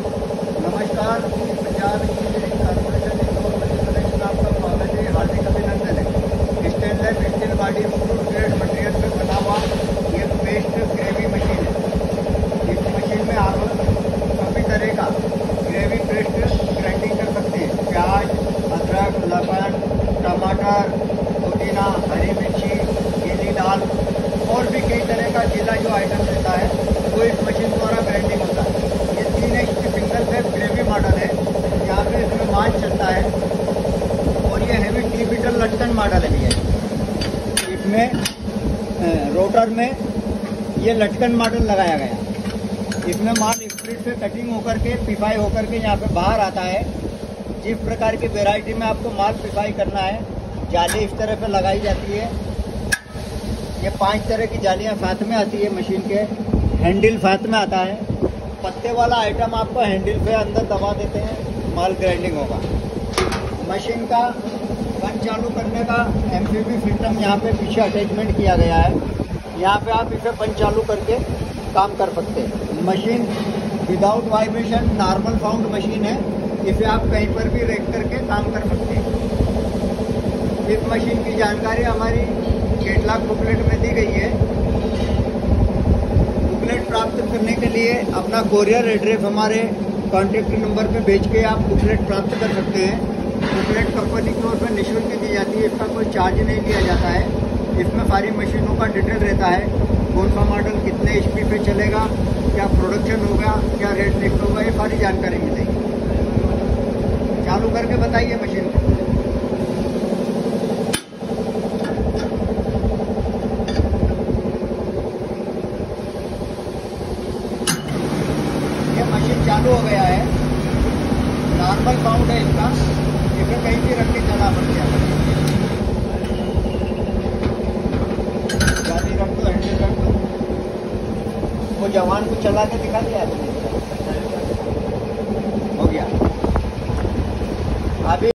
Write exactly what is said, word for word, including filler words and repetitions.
नमस्कार, Punjab engineering corporation Indore Madhya Pradesh में आपका स्वागत है। हार्दिक अभिनंदन है। Stainless steel body food grade material में बना हुआ ये पेस्ट ग्रेवी मशीन है। इस मशीन में आप सभी तरह का ग्रेवी पेस्ट ग्राइंडिंग कर सकते हैं। प्याज, अदरक, लहसुन, टमाटर, पुदीना, हरी मिर्ची, गीली दाल और भी कई तरह का गीला जो आइटम रहता है वो इस मशीन द्वारा ग्राइंडिंग होता है। ये तीन एच की सिंगल फेस ग्रेवी मॉडल है। यहाँ पे इसमें मांस चलता है और ये हैवी टी बीटर लटकन मॉडल है। ये इसमें रोटर में ये लटकन मॉडल लगाया गया। इसमें माल स्प्लिट से कटिंग होकर के पिफाई होकर के यहाँ पे बाहर आता है। जिस प्रकार की वेराइटी में आपको माल पिफाई करना है, जाली इस तरह पे लगाई जाती है। ये पांच तरह की जालियाँ साथ में आती है। मशीन के हैंडल साथ में आता है। पत्ते वाला आइटम आपको हैंडल पे अंदर दबा देते हैं, माल ग्राइंडिंग होगा। मशीन का गन चालू करने का एमपीपी सिस्टम यहाँ पे पीछे अटैचमेंट किया गया है। यहाँ पे आप इसे बंद चालू करके काम कर सकते हैं। Machine without vibration normal sound machine है। इसे आप कहीं पर भी रख करके काम कर सकते हैं। इस मशीन की जानकारी हमारी कैटलॉग बुकलेट में दी गई है। बुकलेट प्राप्त करने के लिए अपना कोरियर एड्रेस हमारे कॉन्टैक्ट नंबर पे भेज के आप बुकलेट प्राप्त कर सकते हैं। बुकलेट कंपनी की ओर से निःशुल्क दी जाती है। इसका कोई चार्ज नहीं लिया जाता है। इसमें सारी मशीनों का डिटेल रहता है। कौन सा मॉडल कितने एच पी पे चलेगा, क्या प्रोडक्शन होगा, क्या रेट फिक्स होगा, ये सारी जानकारी मिलेगी। चालू करके बताइए मशीन को। ये मशीन चालू हो गया है। नॉर्मल साउंड है इसका। इसे कहीं भी रख के चला सकते हैं। गाड़ी रख दो, हैंडल रख दो। वो जवान को चला के दिखा दिया आपने। हो गया अभी।